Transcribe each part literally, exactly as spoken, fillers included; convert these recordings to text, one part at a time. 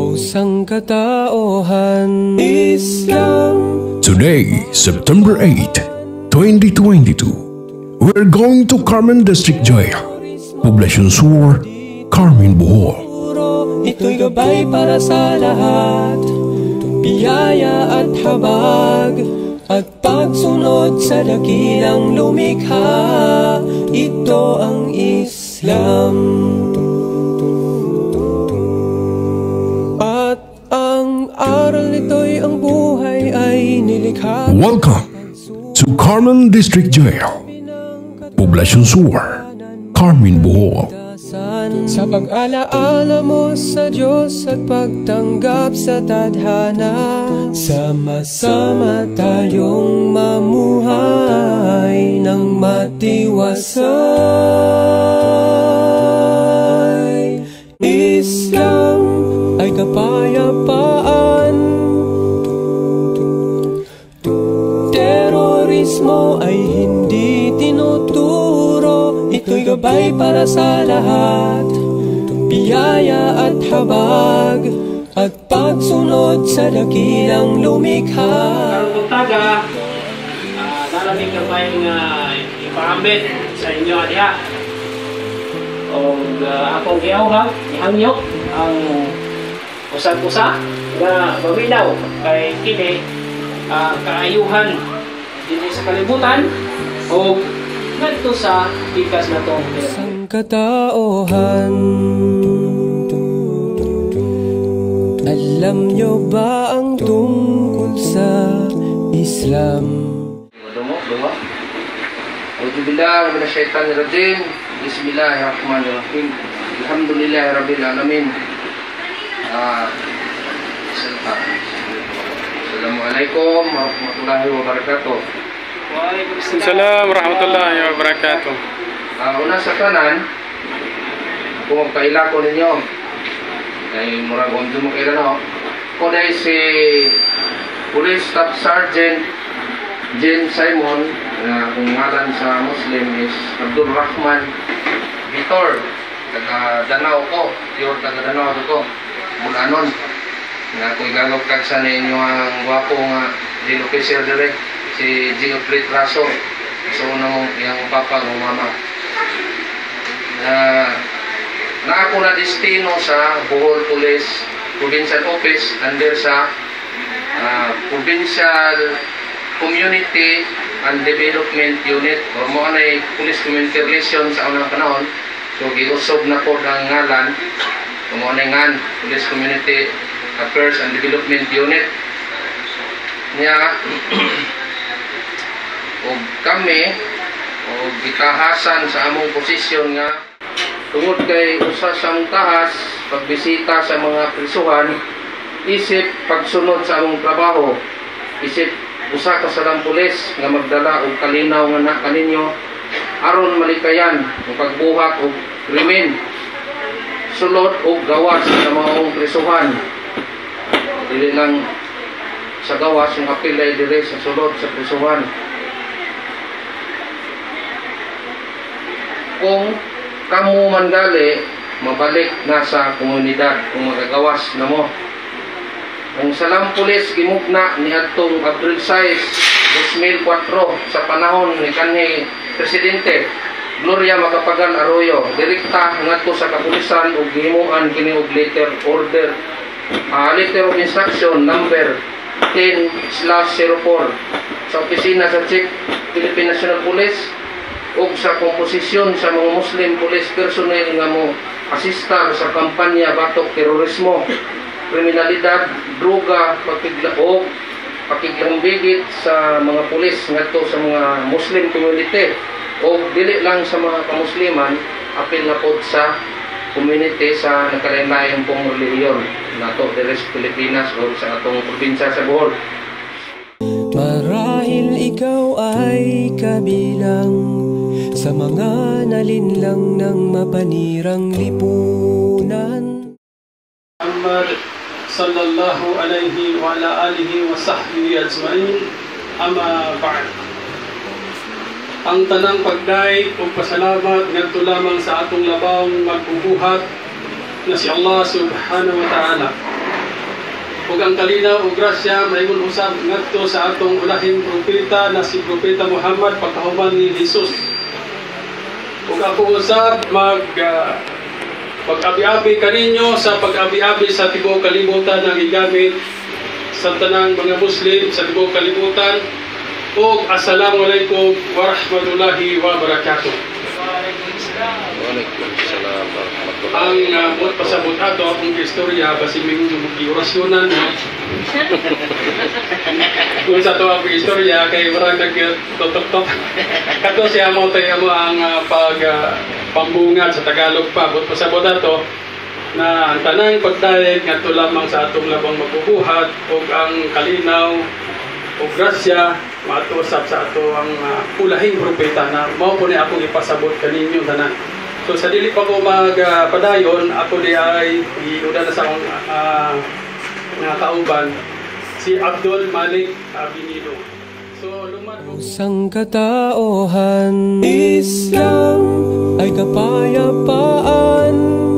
Kusang kataohan Islam. Today, September eighth, twenty twenty-two, we're going to Carmen District Jail, Poblacion Sur Carmen, Bohol. Ito'y gabay para sa lahat, biyaya at habag, at pagsunod sa dakilang lumikha. Ito ang Islam. At ang aral nito'y ang buhay ay nilikha. Welcome to Carmen District Jail, Poblacion Sur Carmen, Bohol. Sa pag-alaala mo sa Diyos at pagtanggap sa tadhana, sama-sama tayong mamuhay ng matiwasay. Islam ay kapayapaan, terorismo ay hindi tinuturo. Ito'y gabay para sa lahat, biyaya at habag, at pagsunod sa dakilang lumikha. Karong taga, uh, nalamig na ba yung uh, ipaambit sa inyo adiha? O uh, akong giawhag, ihangyo ang usag-usa na maminaw kay kini uh, kaayuhan din sa kalibutan o ngadto sa pikas na tong Kusang kataohan. Alam nyo ba ang tungkol sa Islam? Dumo, dumo. Auzubillahi minasyaitanir rajim. Bismillahirrahmanirrahim. Alhamdulillahi rabbil alamin. Ah, Assalamualaikum warahmatullahi wabarakatuh. Waalaikumsalam warahmatullahi wabarakatuh. Ah, una sa kanan, kung magpaila ko ninyo, ay murag ondo mo kaila no. Ko dahil si Police Staff Sergeant James Simon, na kung ngalan sa Muslim is Abdul Rahman Vitor, taga Danao ko, pure taga Danao ko, Bulanon. Na kung igagawag kag sa ninyo ang gwapo nga jail officer direct, si G. Uplift Raso. So unang yung papa ng mama. Uh, na ako na destino sa Bohol Police Provincial Office under sa uh, Provincial Community and Development Unit or mo anay Police Community Relations sa unang panahon. So giusob na po ang ngalan mo anay ngan Police Community Affairs and Development Unit niya. O kami o gitahasan sa among posisyon nga tungod kay usa sa among tahas pagbisita sa mga prisuhan, isip pagsunod sa among trabaho, isip usa ka Salaam Police nga magdala og kalinaw nga na kaninyo aron malikayan ang pagbuhat og krimen, sulod og gawas sa mga among prisuhan. Dili lang sa gawas yung apilay dire sa sulod sa prisuhan. Kung kamu man gali, mabalik na sa komunidad kung magagawas na mo. Ang Salaam Police gimugna ni atong April six, two thousand four sa panahon ni kanhi Presidente Gloria Macapagal Arroyo, direkta ngadto sa kapulisan ug gihimuan kini og letter order, uh, letter of instruction number ten slash zero four sa opisina sa Chief Philippine National Police ug sa komposisyon sa mga Muslim police personnel nga mo asistar sa kampanya batok terorismo, kriminalidad, droga, pagkiglaog, pakiglambigit sa mga pulis ngadto sa mga Muslim community o dili lang sa mga kamusliman, apil na pod sa community sa nagkalain-lain pong relihiyon nato diri sa Pilipinas o sa atong probinsya sa Bohol. Marahil ikaw ay kabilang sa mga nalinlang ng mapanirang lipunan. Muhammad sallallahu alaihi wa ala alihi wa sahbihi ajma'in. Amma ba'd. Ang tanang pagday ug pasalamat ngadto lamang sa atong labawng magbubuhat na si Allah subhanahu wa ta'ala. ug ang kalinaw ug grasya maaygon usab ngadto sa atong ulahing propeta na si Propeta Muhammad pagkahuman ni Jesus. Ug ako usab mag uh, pag-abi-abi kaninyo sa pag-abi-abi sa tibuok kalibutan na gigamit sa tanang mga Muslim sa tibuok kalibutan. ug assalamualaikum warahmatullahi wabarakatuh. Waalaikumsalam warahmatullahi Ang uh, buat pasabot ato akong istorya basi ming orasyonan no. Kung sa to ang istorya kay marang nagtotok-tok. Kato siya mo tayo mo ang uh, pag uh, pambungad sa Tagalog pa buat pasabot ato na ang tanang pagdayeg ngadto lamang sa atong labang magbubuhat ug ang kalinaw o grasya matusap sa ato ang uh, ulahing propeta na mao po ni akong ipasabot kaninyo tanan. So sa dili pa ko magpadayon, uh, ako di ay iuda na sa akong uh, mga kauban si Abdul Malik Avinido. So lumat ko Sang katauhan, Islam ay kapayapaan.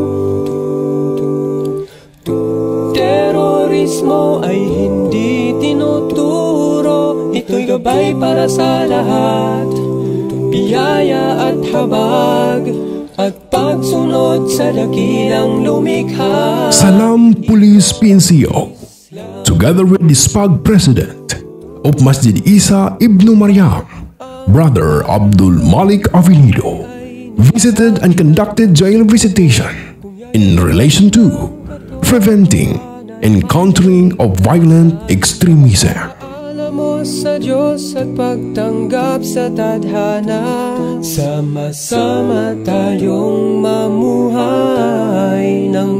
Terorismo ay hindi tinuturo. Ito'y gabay para sa lahat. Biyaya at habag at pagsunod sa dakilang lumikha. Salaam Police P N C O, together with the S P A G President of Masjid Isa Ibnu Maryam, Brother Abdul Malik Avinido, visited and conducted jail visitation in relation to preventing and countering of violent extremism. Alam mo sa Diyos at pagtanggap sa tadhana, sama-sama tayong mamuhay ng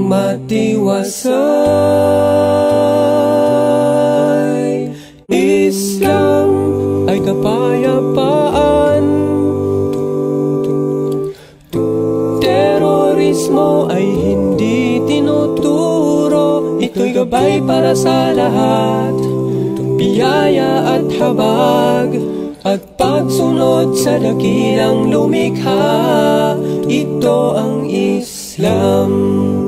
matiwasay. Islam ay kapayapaan. Terorismo ay hindi tinuturo. Ito'y gabay para sa lahat. Biyaya at habag at pagsunod sa dakilang lumikha. Ito ang Islam.